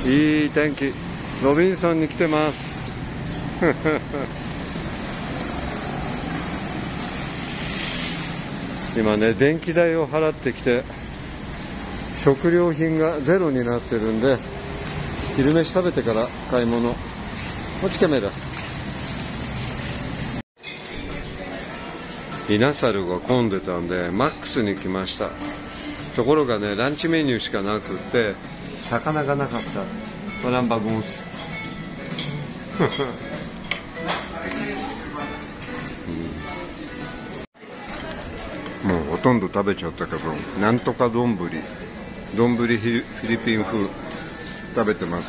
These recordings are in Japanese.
いい天気。ロビンソンに来てます今ね、電気代を払ってきて食料品がゼロになってるんで、昼飯食べてから買い物。こっちカメラ。イナサルが混んでたんでマックスに来ました。ところがね、ランチメニューしかなくって魚がなかった。ナンバーゴンスもうほとんど食べちゃったけど、なんとか丼フィリピン風食べてます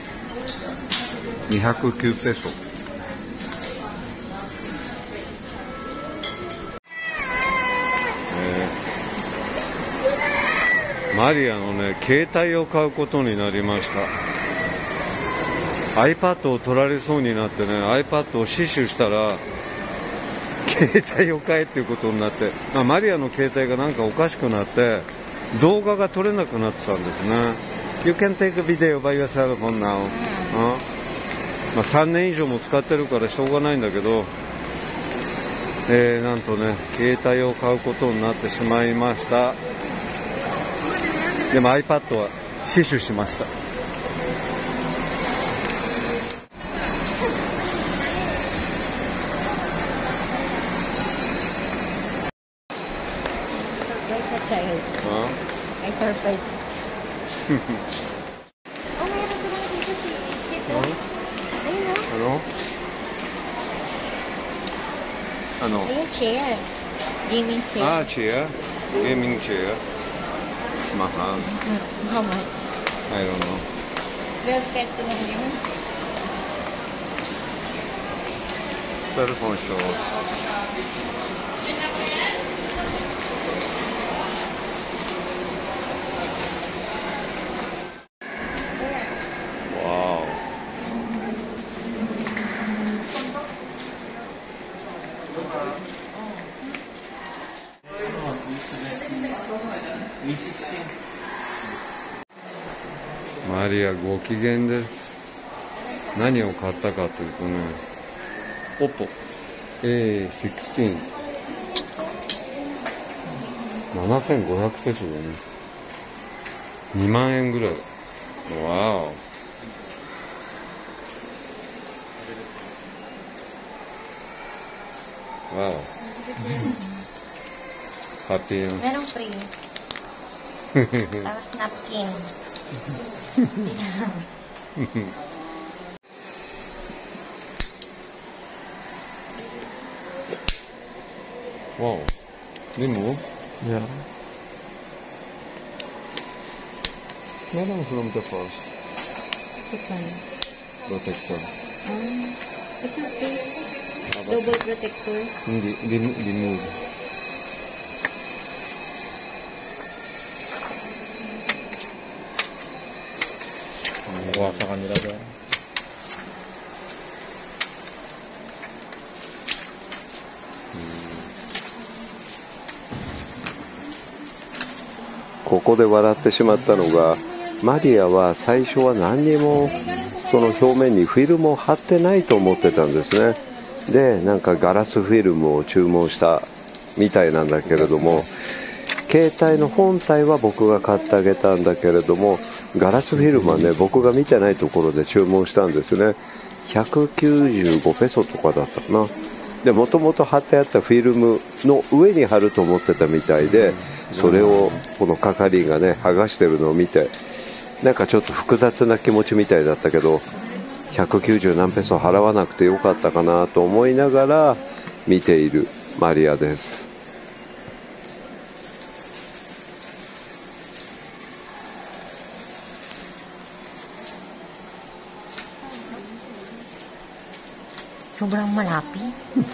。209ペソ。マリアのね、携帯を買うことになりました。 iPad を取られそうになってね、 iPad を死守したら携帯を買えっていうことになって、マリアの携帯がなんかおかしくなって動画が撮れなくなってたんですね。 You can take a video by your cell phone now、3年以上も使ってるからしょうがないんだけど、なんとね、携帯を買うことになってしまいました。でも iPad は死守しました。 Ay, surprise. Oh, meron silang dito si Sito. Ayun, Ano? Ayun, chair. Gaming chair. Chair? Gaming chair? Mahal. How much? I don't know. 12 peso lang yun. Telephone shows. Wow.マリアご機嫌です。何を買ったかというとね、オポ A16 7500ペソだね。2万円ぐらい。わお。わお。ハッピー。 Merong free. Tapos napkin. Wow. Remove? Yeah. Meron from the first. Protector. It's okay. Double protector. Hindi, remove. Kuha sa kanila doon. ここで笑ってしまったのが、マリアは最初は何にもその表面にフィルムを貼ってないと思ってたんですね。で、なんかガラスフィルムを注文したみたいなんだけれども、携帯の本体は僕が買ってあげたんだけれども、ガラスフィルムはね、僕が見てないところで注文したんですね。195ペソとかだったかな。で、もともと貼ってあったフィルムの上に貼ると思ってたみたいで、それをこの係員がね、剥がしてるのを見て、なんかちょっと複雑な気持ちみたいだったけど、190何ペソ払わなくてよかったかなと思いながら見ているマリアです。 Sobrang malapit.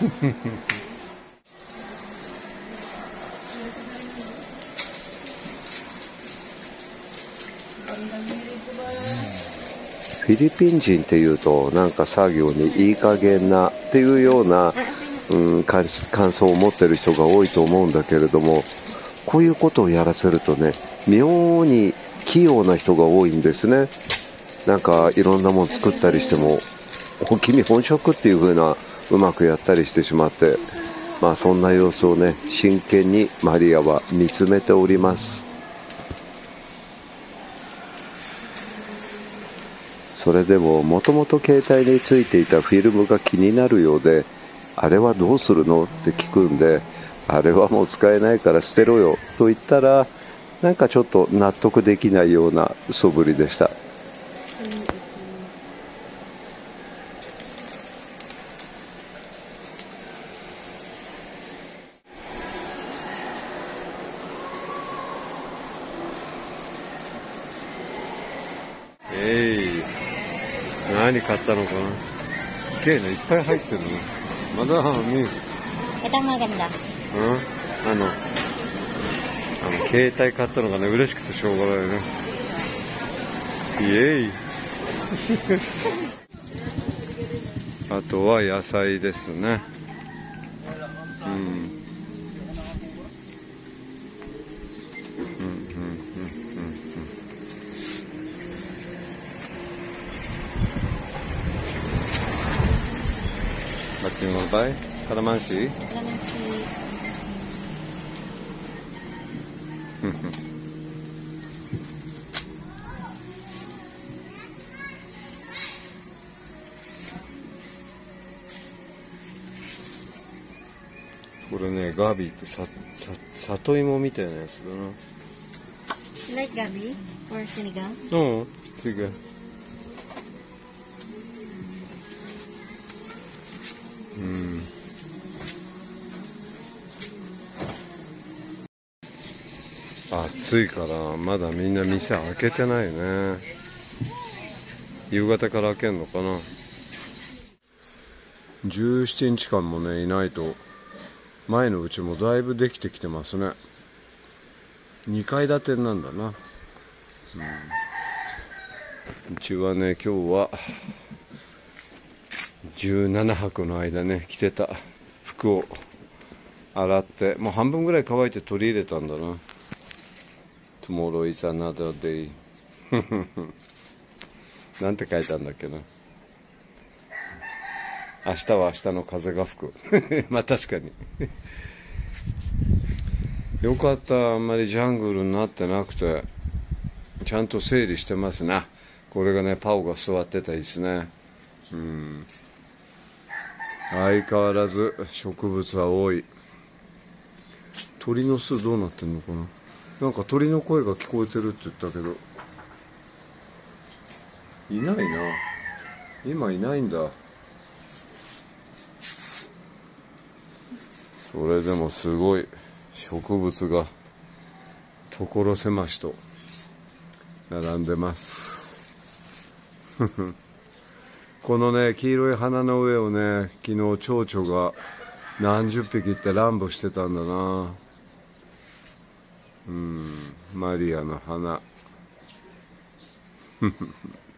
フィリピン人っていうとなんか作業にいい加減なっていうような、感想を持ってる人が多いと思うんだけれども、こういうことをやらせるとね、妙に器用な人が多いんですね。 なんかいろんなもの作ったりしても、君本職っていう風なうまくやったりしてしまって、まあそんな様子をね、真剣にマリアは見つめております。それでももともと携帯についていたフィルムが気になるようで、あれはどうするのって聞くんで、あれはもう使えないから捨てろよと言ったら、なんかちょっと納得できないような素振りでした。 何買ったのかな。すげえな、いっぱい入ってるね。まだ見 Ito maganda. 携帯買ったのがね、嬉しくてしょうがないね。イエイあとは野菜ですね。Ba't yung mabay? Kalamansi? Kalamansi. これね、ガビーって里芋みたいなやつだな。 You like gabi or sinigang? うん、違う。暑いからまだみんな店開けてないね。夕方から開けんのかな。17日間もねいないと、前のうちもだいぶできてきてますね。2階建てなんだな。うちはね、今日は17泊の間ね着てた服を洗って、もう半分ぐらい乾いて取り入れたんだな。Tomorrow is another day なんて書いたんだっけな。明日は明日の風が吹くまあ確かによかった。あんまりジャングルになってなくて、ちゃんと整理してますな。これがね、パオが座ってた椅子ね。相変わらず植物は多い。鳥の巣どうなってんのかな。なんか鳥の声が聞こえてるって言ったけど、いないな。今いないんだ。それでもすごい植物が所狭しと並んでますこのね、黄色い花の上をね、昨日蝶々が何十匹って乱舞してたんだな。マリアの花